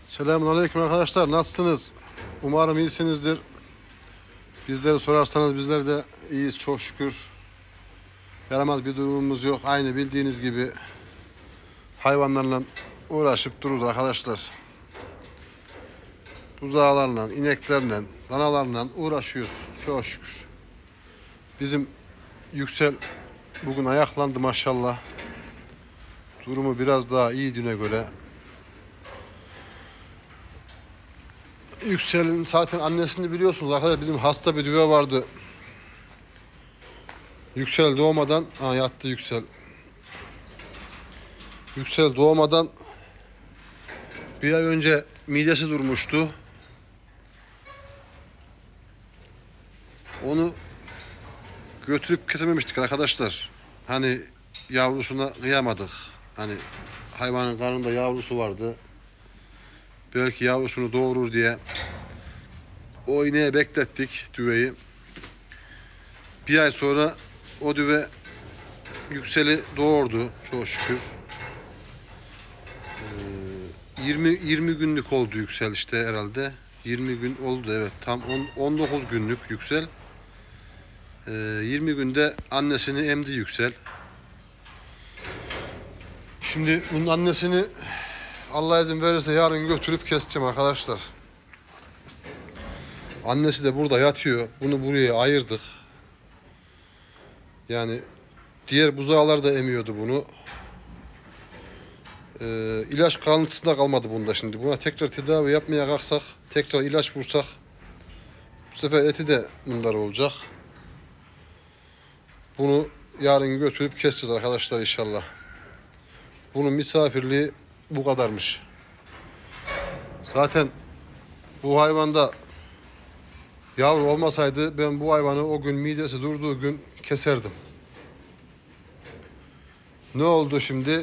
Selamünaleyküm arkadaşlar. Nasılsınız? Umarım iyisinizdir. Bizleri sorarsanız bizler de iyiyiz çok şükür. Yaramaz bir durumumuz yok. Aynı bildiğiniz gibi hayvanlarla uğraşıp dururuz arkadaşlar. Buzağlarla, ineklerle, danalarla uğraşıyoruz çok şükür. Bizim Yüksel bugün ayaklandı maşallah. Durumu biraz daha iyi düne göre. Yüksel'in zaten annesini biliyorsunuz arkadaşlar, bizim hasta bir düve vardı. Yüksel doğmadan, yattı Yüksel. Yüksel doğmadan bir ay önce midesi durmuştu. Onu götürüp kesememiştik arkadaşlar. Hani yavrusuna kıyamadık. Hani hayvanın karnında yavrusu vardı. Belki yavrusunu doğurur diye o ineğe beklettik düveyi. Bir ay sonra o düve Yüksel'i doğurdu çok şükür. 20 günlük oldu Yüksel işte herhalde. 20 gün oldu, evet, tam 19 günlük Yüksel. 20 günde annesini emdi Yüksel. Şimdi bunun annesini Allah izin verirse yarın götürüp keseceğim arkadaşlar. Annesi de burada yatıyor. Bunu buraya ayırdık. Yani diğer buzağlar da emiyordu bunu. İlaç kalıntısı da kalmadı bunda şimdi. Buna tekrar tedavi yapmaya kalksak, tekrar ilaç vursak, bu sefer eti de bunlar olacak. Bunu yarın götürüp keseceğiz arkadaşlar inşallah. Bunun misafirliği bu kadarmış. Zaten bu hayvanda yavru olmasaydı ben bu hayvanı o gün midesi durduğu gün keserdim. Ne oldu şimdi?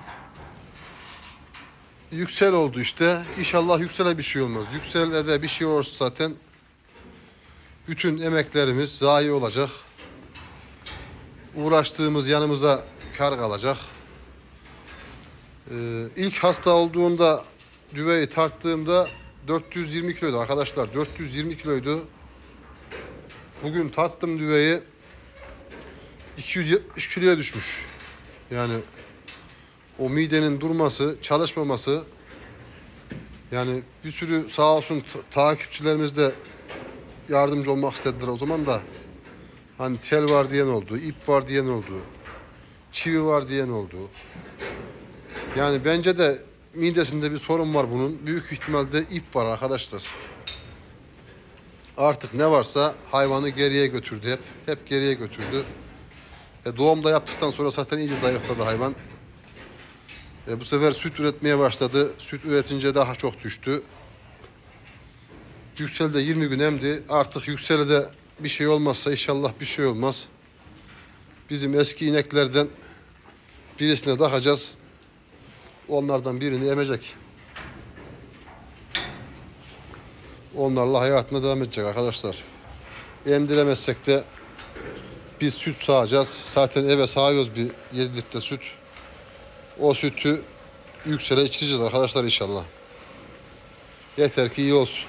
Yüksel oldu işte. İnşallah Yüksel'e bir şey olmaz. Yüksel'e de bir şey olursa zaten bütün emeklerimiz zayi olacak. Uğraştığımız yanımıza kar kalacak. İlk hasta olduğunda düveyi tarttığımda 420 kiloydu arkadaşlar. 420 kiloydu. Bugün tarttım düveyi, 270 kiloya düşmüş. Yani o midenin durması, çalışmaması, yani bir sürü sağ olsun takipçilerimiz de yardımcı olmak istediler o zaman da. Hani tel var diyen oldu, ip var diyen oldu, çivi var diyen oldu. Yani bence de midesinde bir sorun var bunun. Büyük ihtimalle ip var arkadaşlar. Artık ne varsa hayvanı geriye götürdü hep. Hep geriye götürdü. Doğumda yaptıktan sonra zaten iyice zayıfladı hayvan. Bu sefer süt üretmeye başladı. Süt üretince daha çok düştü. Yüksel de 20 gün emdi. Artık Yüksel'e de bir şey olmazsa inşallah bir şey olmaz. Bizim eski ineklerden birisine takacağız. Onlardan birini emecek. Onlarla hayatına devam edecek arkadaşlar. Emdiremezsek de biz süt sağacağız. Zaten eve sağıyoruz bir 7 litre süt. O sütü Yüksel'e içireceğiz arkadaşlar inşallah. Yeter ki iyi olsun.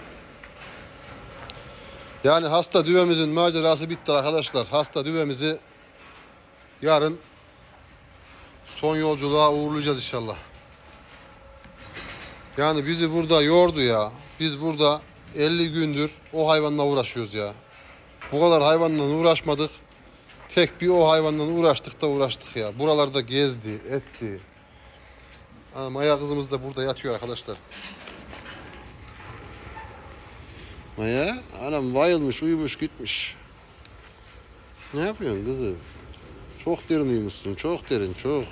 Yani hasta düvemizin macerası bitti arkadaşlar. Hasta düvemizi yarın son yolculuğa uğurlayacağız inşallah. Yani bizi burada yordu ya. Biz burada 50 gündür o hayvanla uğraşıyoruz ya. Bu kadar hayvanla uğraşmadık. Tek bir o hayvanla uğraştık ya. Buralarda gezdi, etti. Maya kızımız da burada yatıyor arkadaşlar. Maya, anam bayılmış, uyumuş, gitmiş. Ne yapıyorsun kızım? Çok derin uyumuşsun, çok derin, çok.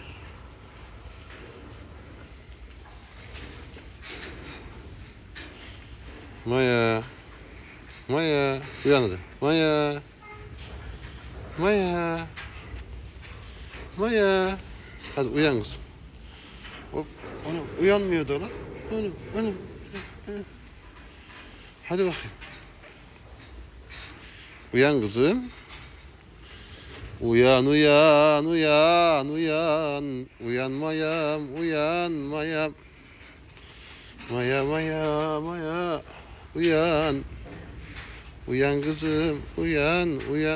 Maya, Maya, uyan hadi. Maya, Maya, Maya. Hadi uyan kızım. Hop, anam uyanmıyordu lan. Anam. Hadi bakayım. Uyan kızım. Uyan. Uyan mayam. Maya maya maya. Uyan. Uyan kızım. Uyan uyan.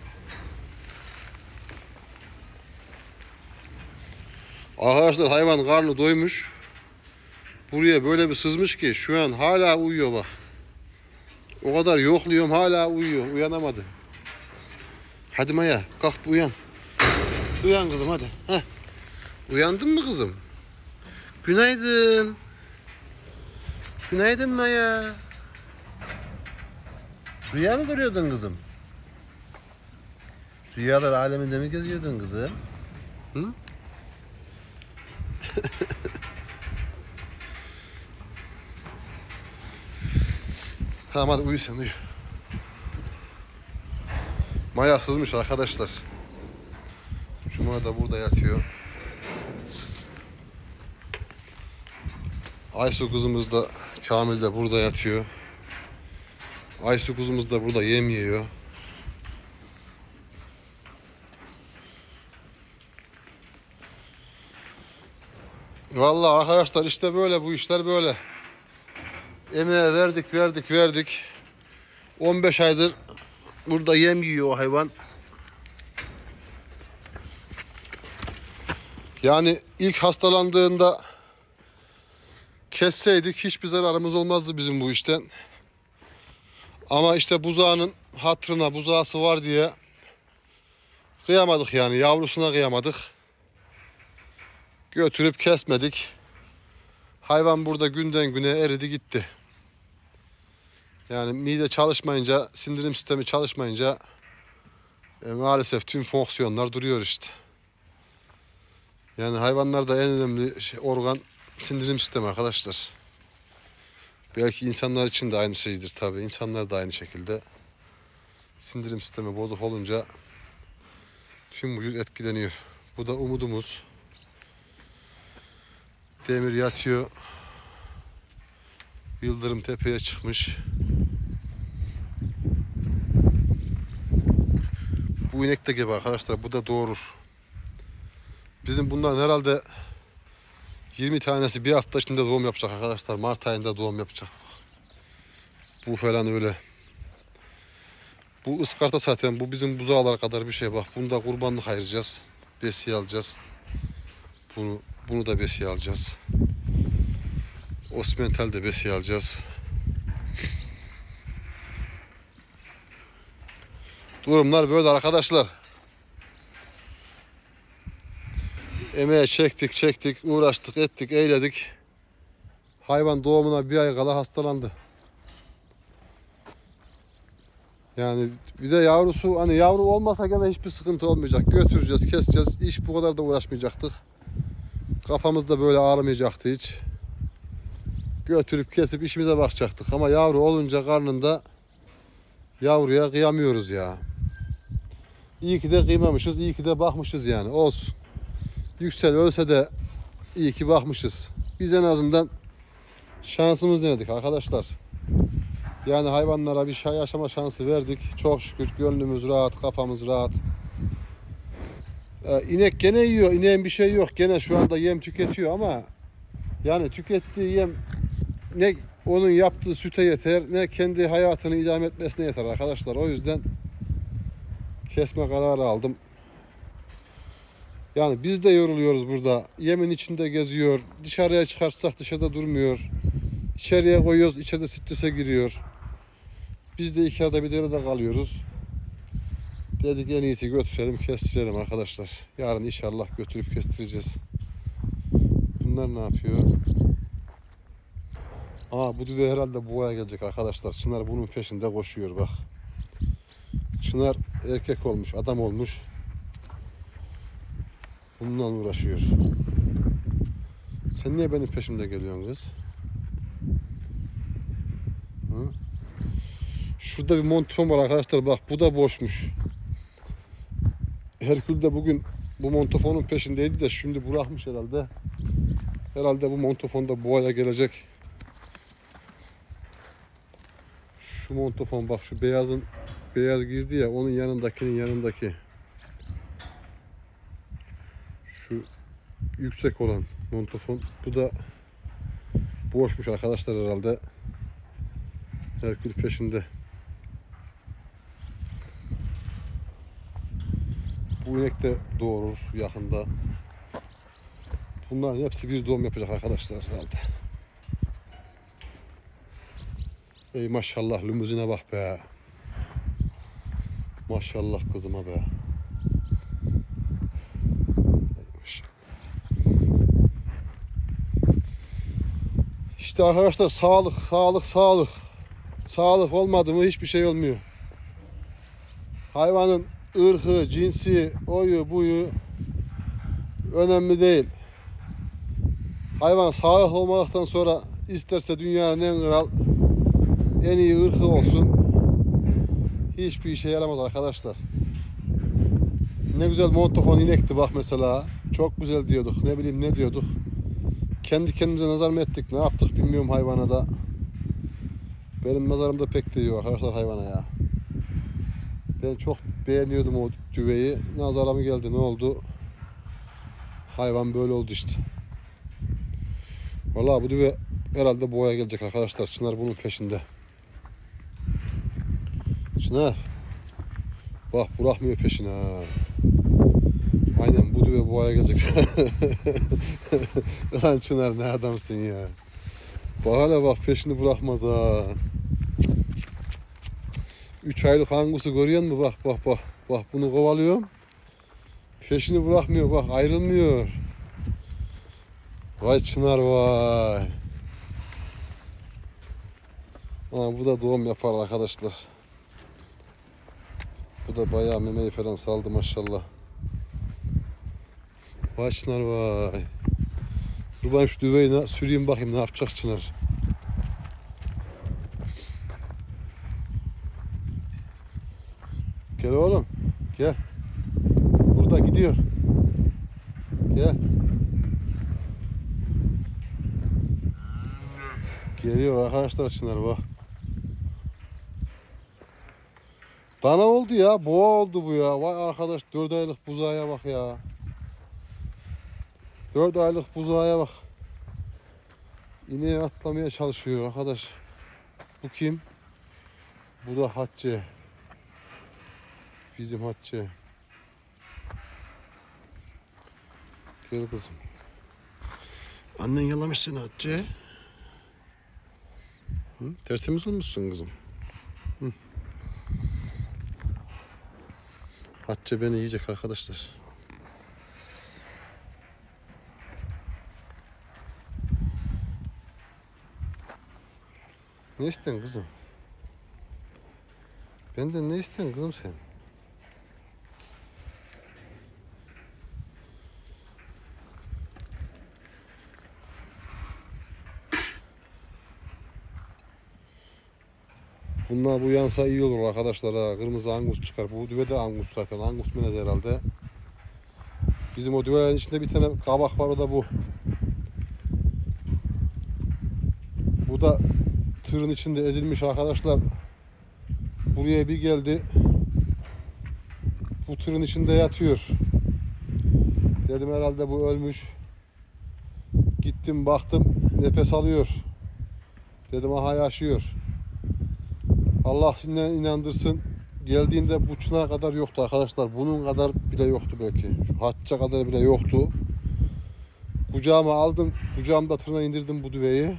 Arkadaşlar hayvan karnı doymuş. Buraya böyle bir sızmış ki şu an hala uyuyor bak. O kadar yokluyorum hala uyuyor. Uyanamadı. Hadi Maya kalk uyan. Uyan kızım hadi. Heh. Uyandın mı kızım? Günaydın. Günaydın Maya. Rüya mı görüyordun kızım? Rüyalar aleminde mi geziyordun kızım? Hı? Tamam hadi uyu sen uyu. Maya sızmış arkadaşlar. Cuma da burada yatıyor. Aysu kızımız da Kamil de burada yatıyor. Aysu kızımız da burada yem yiyor. Vallahi arkadaşlar işte böyle bu işler böyle. Emeğe verdik. 15 aydır burada yem yiyor o hayvan. Yani ilk hastalandığında kesseydik hiçbir zararımız olmazdı bizim bu işten. Ama işte buzağının hatırına buzağısı var diye kıyamadık yani yavrusuna kıyamadık. Götürüp kesmedik. Hayvan burada günden güne eridi gitti. Yani mide çalışmayınca, sindirim sistemi çalışmayınca maalesef tüm fonksiyonlar duruyor işte. Yani hayvanlarda en önemli organ sindirim sistemi arkadaşlar. Belki insanlar için de aynı şeydir tabii. İnsanlar da aynı şekilde. Sindirim sistemi bozuk olunca tüm vücut etkileniyor. Bu da umudumuz. Demir yatıyor. Yıldırım tepeye çıkmış. Bu inek de gibi arkadaşlar. Bu da doğurur. Bizim bundan herhalde 20 tanesi bir hafta içinde doğum yapacak arkadaşlar. Mart ayında doğum yapacak. Bu falan öyle. Bu ıskarta zaten bu bizim buzağlar kadar bir şey bak. Bunu da kurbanlık ayıracağız. Besiye alacağız. Bunu da besiye alacağız. Osmental de besiye alacağız. Durumlar böyle arkadaşlar. Emeğe çektik, uğraştık, ettik, eyledik. Hayvan doğumuna bir ay kala hastalandı. Yani bir de yavrusu hani yavru olmasa gene hiçbir sıkıntı olmayacak. Götüreceğiz, keseceğiz. İş bu kadar da uğraşmayacaktık. Kafamız da böyle ağrımayacaktı hiç. Götürüp kesip işimize bakacaktık. Ama yavru olunca karnında yavruya kıyamıyoruz ya. İyi ki de kıymamışız, iyi ki de bakmışız yani. Olsun. Yüksel ölse de iyi ki bakmışız. Biz en azından şansımız denedik arkadaşlar. Yani hayvanlara bir şey yaşama şansı verdik. Çok şükür gönlümüz rahat, kafamız rahat. İnek gene yiyor. İneğin bir şey yok. Gene şu anda yem tüketiyor ama yani tükettiği yem ne onun yaptığı süte yeter ne kendi hayatını idame etmesine yeter arkadaşlar. O yüzden kesme kararı aldım. Yani biz de yoruluyoruz burada. Yemin içinde geziyor. Dışarıya çıkarsak dışarıda durmuyor. İçeriye koyuyoruz. İçeride strese giriyor. Biz de iki arada bir derede kalıyoruz. Dedik en iyisi götürelim kestirelim arkadaşlar. Yarın inşallah götürüp kestireceğiz. Bunlar ne yapıyor? Bu düve herhalde boğaya gelecek arkadaşlar. Çınar bunun peşinde koşuyor bak. Çınar erkek olmuş, adam olmuş. Bununla uğraşıyor. Sen niye benim peşimde geliyorsun kız? Hı? Şurada bir montifon var arkadaşlar bak bu da boşmuş. Herkül de bugün bu montofonun peşindeydi de şimdi bırakmış herhalde. Herhalde bu montofon da boğaya gelecek. Şu montofon bak şu beyaz girdi ya onun yanındakinin yanındaki. Şu yüksek olan montofon. Bu da boşmuş arkadaşlar herhalde. Herkül peşinde. Bu inek de doğurur yakında. Bunların hepsi bir doğum yapacak arkadaşlar herhalde. Ey maşallah limuzine bak be. Maşallah kızıma be. Ey maşallah. İşte arkadaşlar sağlık, sağlık, sağlık. Sağlık olmadı mı hiçbir şey olmuyor. Hayvanın ırkı, cinsi, oyu, buyu önemli değil. Hayvan sağlıklı olmadıktan sonra isterse dünyanın en kral, en iyi ırkı olsun. Hiçbir işe yaramaz arkadaşlar. Ne güzel montofon inekti bak mesela. Çok güzel diyorduk. Ne bileyim ne diyorduk. Kendi kendimize nazar mı ettik? Ne yaptık bilmiyorum hayvana da. Benim nazarımda pek değiyor arkadaşlar hayvana ya. Ben çok beğeniyordum o düveyi. Nazara mı geldi ne oldu? Hayvan böyle oldu işte. Vallahi bu düve herhalde boğaya gelecek arkadaşlar. Çınar bunun peşinde. Çınar. Bak bırakmıyor peşine ha. Aynen bu düve boğaya gelecek. Lan Çınar ne adamsın ya. Bak hala bak peşini bırakmaz ha. 3 aylık angusu görüyor musun? Bak bak bak. Bak bunu kovalıyorum. Peşini bırakmıyor bak ayrılmıyor. Vay Çınar vay. Ha, bu da doğum yapar arkadaşlar. Bu da bayağı memeyi falan saldı maşallah. Vay Çınar vay. Dur bakayım şu düveyi süreyim bakayım ne yapacak Çınar. Gel oğlum. Gel. Burada gidiyor. Gel. Geliyor arkadaşlar Çınar bak. Dana oldu ya. Boğa oldu bu ya. Vay arkadaş 4 aylık buzağıya bak ya. 4 aylık buzağıya bak. İneğe atlamaya çalışıyor arkadaş. Bu kim? Bu da Hatice. Bizim Hatice. Gel kızım. Annen yalamış seni Hatice. Hı? Tertemiz olmuşsun kızım. Hı. Hatice beni yiyecek arkadaşlar. Ne istiyorsun kızım? Benden ne istiyorsun kızım sen? Bunlar bu yansa iyi olur arkadaşlar ha. Kırmızı angus çıkar. Bu düve de angus zaten. Angus melez herhalde. Bizim o düvenin içinde bir tane kabak var o da bu. Bu da tırın içinde ezilmiş arkadaşlar. Buraya bir geldi. Bu tırın içinde yatıyor. Dedim herhalde bu ölmüş. Gittim baktım nefes alıyor. Dedim aha yaşıyor. Allah sizinle inandırsın. Geldiğinde bu Çınar kadar yoktu arkadaşlar. Bunun kadar bile yoktu belki. Şu Hatice kadar bile yoktu. Kucağıma aldım. Kucağımda tırına indirdim bu düveyi.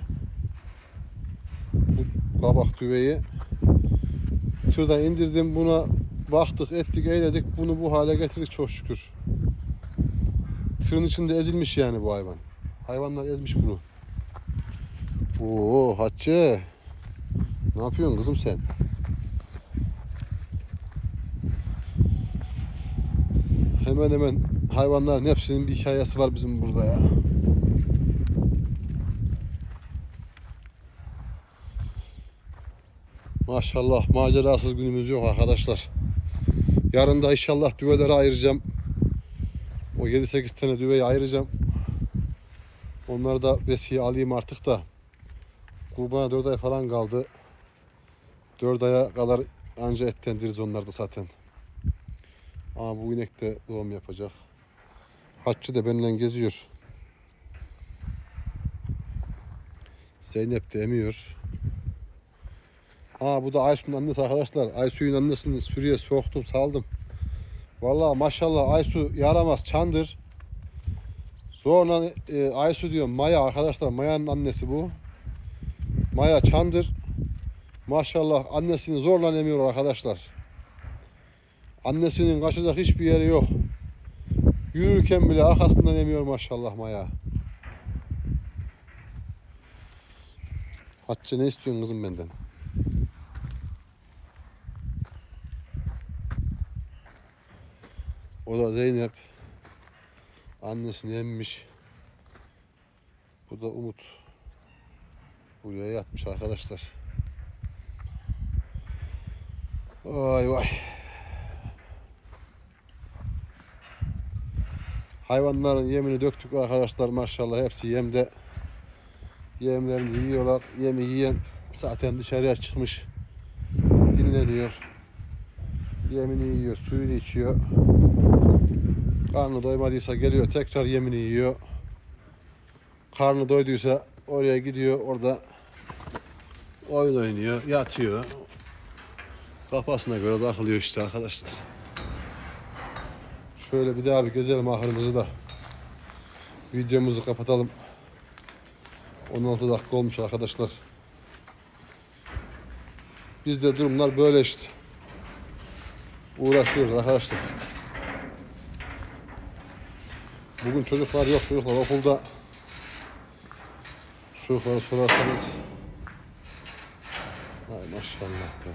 Bu kabak düveyi. Tırdan indirdim buna. Baktık ettik eyledik. Bunu bu hale getirdik çok şükür. Tırın içinde ezilmiş yani bu hayvan. Hayvanlar ezmiş bunu. Oo Hatice. Ne yapıyorsun kızım sen? Hemen hemen hayvanların hepsinin bir hikayesi var bizim burada ya. Maşallah macerasız günümüz yok arkadaşlar. Yarın da inşallah düveleri ayıracağım. O 7-8 tane düveyi ayıracağım. Onları da besiye alayım artık da. Kurbana 4 ay falan kaldı. 4 aya kadar anca etlendiririz onları da zaten. Ama bu inek de doğum yapacak. Hatice de benimle geziyor. Zeynep de emiyor. Bu da Aysu'nun annesi arkadaşlar. Aysu'nun annesini sürüye soktum, saldım. Vallahi maşallah Aysu yaramaz, çandır. Sonra Aysu diyor Maya arkadaşlar. Maya'nın annesi bu. Maya çandır. Maşallah annesini zorla emiyor arkadaşlar. Annesinin kaçacak hiçbir yeri yok. Yürürken bile arkasından emiyor maşallah Maya. Hatice ne istiyorsun kızım benden? O da Zeynep. Annesini emmiş. Bu da Umut. Buraya yatmış arkadaşlar. Vay vay. Hayvanların yemini döktük arkadaşlar maşallah. Hepsi yemde. Yemlerini yiyorlar. Yemi yiyen zaten dışarıya çıkmış. Dinleniyor. Yemini yiyor. Suyunu içiyor. Karnı doymadıysa geliyor. Tekrar yemini yiyor. Karnı doyduysa oraya gidiyor. Orada oyun oynuyor. Yatıyor. Kafasına göre takılıyor işte arkadaşlar. Şöyle bir daha bir gezelim ahırımızı da. Videomuzu kapatalım. 16 dakika olmuş arkadaşlar. Bizde durumlar böyle işte. Uğraşıyoruz arkadaşlar. Bugün çocuklar yok. Çocuklar okulda. Çocukları sorarsanız. Ay maşallah be.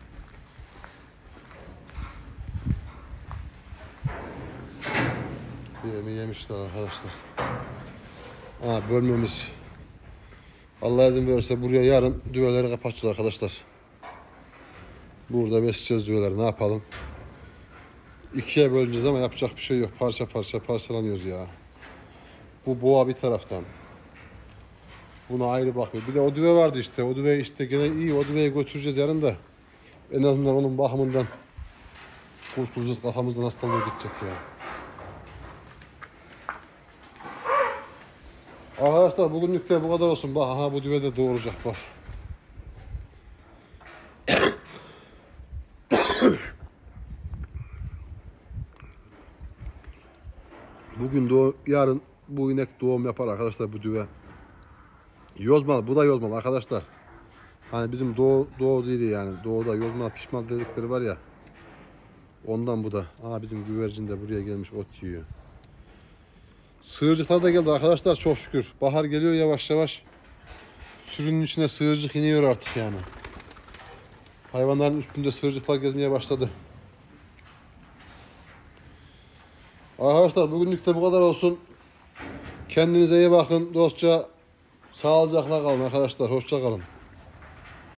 Yemeği yemişler arkadaşlar. Bölmemiz. Allah izin verirse buraya yarın düveleri kapatacağız arkadaşlar. Burada besleyeceğiz düveleri. Ne yapalım? İkiye böleceğiz ama yapacak bir şey yok. Parça parça parçalanıyoruz ya. Bu boğa bir taraftan. Buna ayrı bakıyor. Bir de o düve vardı işte. O düve işte gene iyi. O düveyi götüreceğiz yarın da. En azından onun bakımından kurtulacağız. Kafamızdan hastalığı gidecek ya. Arkadaşlar bugünlük de bu kadar olsun. Bak bu düve de doğuracak bak. Yarın bu inek doğum yapar arkadaşlar bu düve. Yozmalı, bu da yozmalı arkadaşlar. Hani bizim doğu değil yani. Doğuda yozmalı pişman dedikleri var ya. Ondan bu da. Bizim güvercin de buraya gelmiş ot yiyor. Sığırcıklar da geldi arkadaşlar çok şükür. Bahar geliyor yavaş yavaş. Sürünün içine sığırcık iniyor artık yani. Hayvanların üstünde sığırcıklar gezmeye başladı. Arkadaşlar bugünlük de bu kadar olsun. Kendinize iyi bakın. Dostça sağlıcakla kalın arkadaşlar. Hoşça kalın.